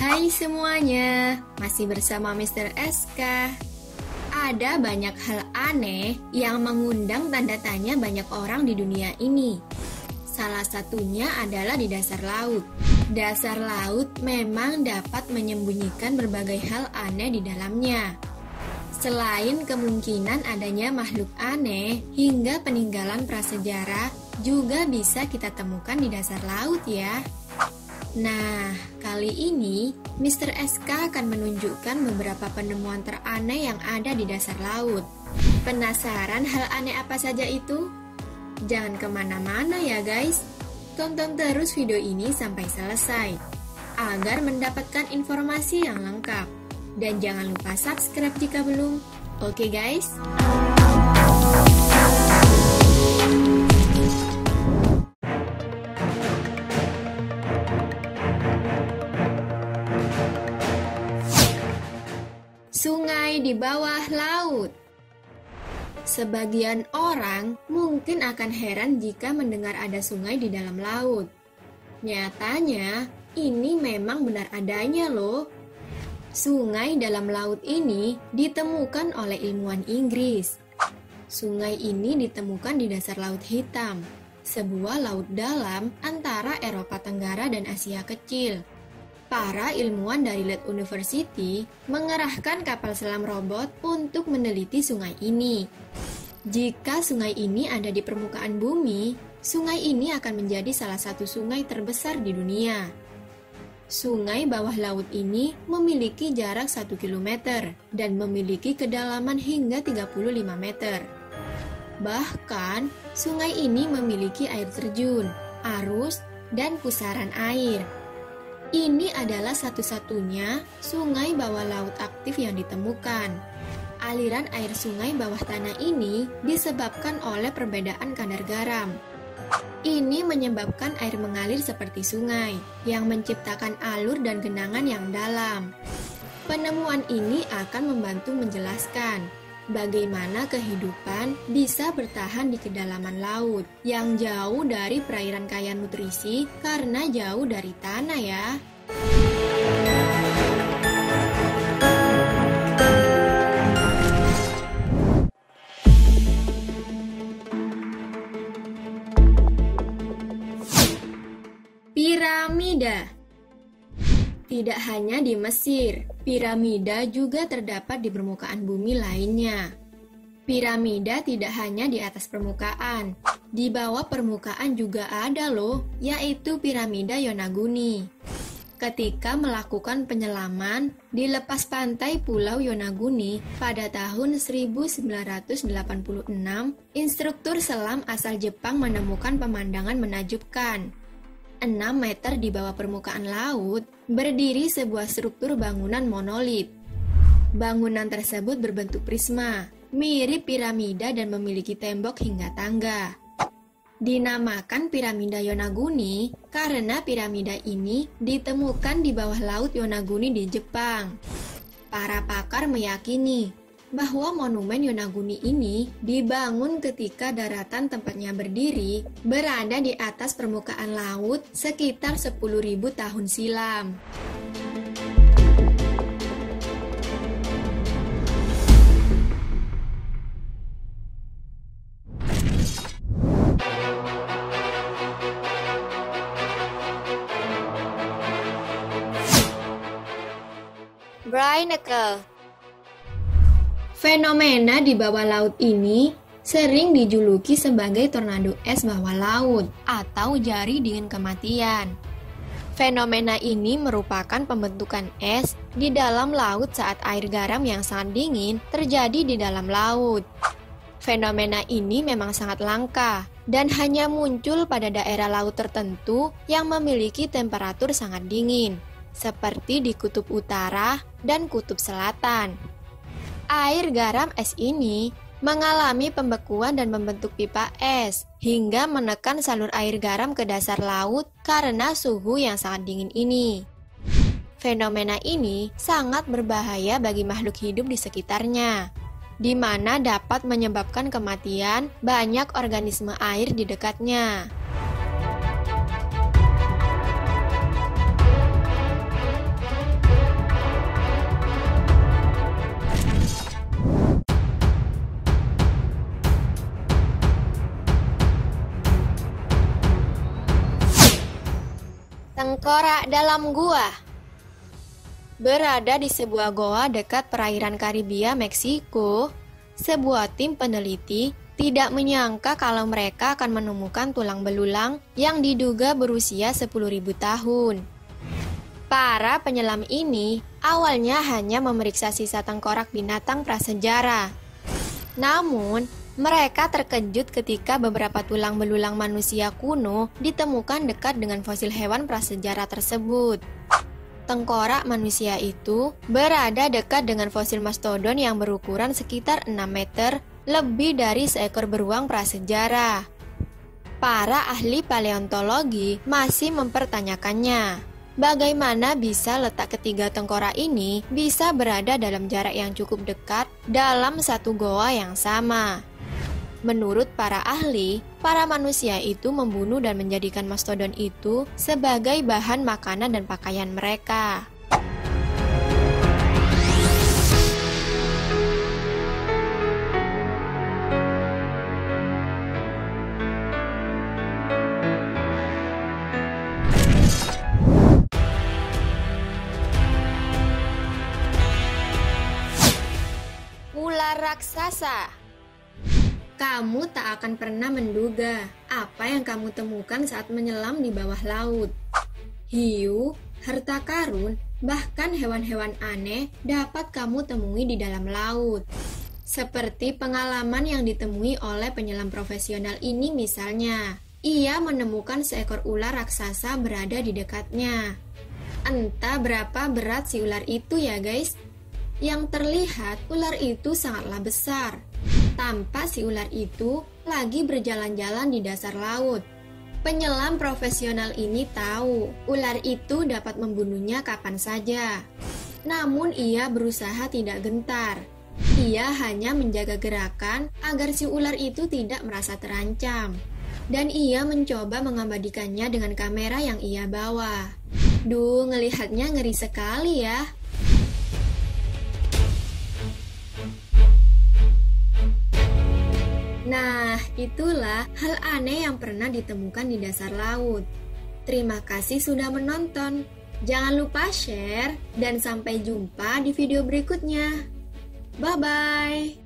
Hai semuanya, masih bersama Mr. SK. Ada banyak hal aneh yang mengundang tanda tanya banyak orang di dunia ini. Salah satunya adalah di dasar laut. Dasar laut memang dapat menyembunyikan berbagai hal aneh di dalamnya. Selain kemungkinan adanya makhluk aneh hingga peninggalan prasejarah juga bisa kita temukan di dasar laut ya. Nah, kali ini Mr. SK akan menunjukkan beberapa penemuan teraneh yang ada di dasar laut. Penasaran hal aneh apa saja itu? Jangan kemana-mana ya guys. Tonton terus video ini sampai selesai agar mendapatkan informasi yang lengkap. Dan jangan lupa subscribe jika belum. Oke guys? Sungai di bawah laut. Sebagian orang mungkin akan heran jika mendengar ada sungai di dalam laut. Nyatanya, ini memang benar adanya loh. Sungai dalam laut ini ditemukan oleh ilmuwan Inggris. Sungai ini ditemukan di dasar Laut Hitam, sebuah laut dalam antara Eropa Tenggara dan Asia Kecil. Para ilmuwan dari Leeds University mengerahkan kapal selam robot untuk meneliti sungai ini. Jika sungai ini ada di permukaan bumi, sungai ini akan menjadi salah satu sungai terbesar di dunia. Sungai bawah laut ini memiliki jarak 1 km dan memiliki kedalaman hingga 35 meter. Bahkan, sungai ini memiliki air terjun, arus, dan pusaran air. Ini adalah satu-satunya sungai bawah laut aktif yang ditemukan. Aliran air sungai bawah tanah ini disebabkan oleh perbedaan kadar garam. Ini menyebabkan air mengalir seperti sungai, yang menciptakan alur dan genangan yang dalam. Penemuan ini akan membantu menjelaskan bagaimana kehidupan bisa bertahan di kedalaman laut yang jauh dari perairan kaya nutrisi karena jauh dari tanah ya. Piramida. Tidak hanya di Mesir, piramida juga terdapat di permukaan bumi lainnya. Piramida tidak hanya di atas permukaan, di bawah permukaan juga ada loh, yaitu piramida Yonaguni. Ketika melakukan penyelaman di lepas pantai Pulau Yonaguni pada tahun 1986, instruktur selam asal Jepang menemukan pemandangan menakjubkan. 6 meter di bawah permukaan laut, berdiri sebuah struktur bangunan monolit. Bangunan tersebut berbentuk prisma, mirip piramida dan memiliki tembok hingga tangga. Dinamakan piramida Yonaguni karena piramida ini ditemukan di bawah laut Yonaguni di Jepang. Para pakar meyakini bahwa monumen Yonaguni ini dibangun ketika daratan tempatnya berdiri berada di atas permukaan laut sekitar 10.000 tahun silam. Barnacle. Fenomena di bawah laut ini sering dijuluki sebagai tornado es bawah laut atau jari dingin kematian. Fenomena ini merupakan pembentukan es di dalam laut saat air garam yang sangat dingin terjadi di dalam laut. Fenomena ini memang sangat langka dan hanya muncul pada daerah laut tertentu yang memiliki temperatur sangat dingin, seperti di kutub utara dan kutub selatan. Air garam es ini mengalami pembekuan dan membentuk pipa es hingga menekan salur air garam ke dasar laut karena suhu yang sangat dingin ini. Fenomena ini sangat berbahaya bagi makhluk hidup di sekitarnya, di mana dapat menyebabkan kematian banyak organisme air di dekatnya. Tengkorak dalam gua. Berada di sebuah goa dekat perairan Karibia, Meksiko, sebuah tim peneliti tidak menyangka kalau mereka akan menemukan tulang belulang yang diduga berusia 10.000 tahun. Para penyelam ini awalnya hanya memeriksa sisa tengkorak binatang prasejarah. Namun, mereka terkejut ketika beberapa tulang belulang manusia kuno ditemukan dekat dengan fosil hewan prasejarah tersebut. Tengkorak manusia itu berada dekat dengan fosil mastodon yang berukuran sekitar 6 meter, lebih dari seekor beruang prasejarah. Para ahli paleontologi masih mempertanyakannya. Bagaimana bisa letak ketiga tengkorak ini bisa berada dalam jarak yang cukup dekat dalam satu goa yang sama? Menurut para ahli, para manusia itu membunuh dan menjadikan mastodon itu sebagai bahan makanan dan pakaian mereka. Ular raksasa. Kamu tak akan pernah menduga apa yang kamu temukan saat menyelam di bawah laut. Hiu, harta karun, bahkan hewan-hewan aneh dapat kamu temui di dalam laut. Seperti pengalaman yang ditemui oleh penyelam profesional ini misalnya. Ia menemukan seekor ular raksasa berada di dekatnya. Entah berapa berat si ular itu ya guys. Yang terlihat ular itu sangatlah besar. Tampak si ular itu lagi berjalan-jalan di dasar laut. Penyelam profesional ini tahu ular itu dapat membunuhnya kapan saja. Namun ia berusaha tidak gentar. Ia hanya menjaga gerakan agar si ular itu tidak merasa terancam. Dan ia mencoba mengabadikannya dengan kamera yang ia bawa. Duh, ngelihatnya ngeri sekali ya. Nah, itulah hal aneh yang pernah ditemukan di dasar laut. Terima kasih sudah menonton. Jangan lupa share dan sampai jumpa di video berikutnya. Bye-bye.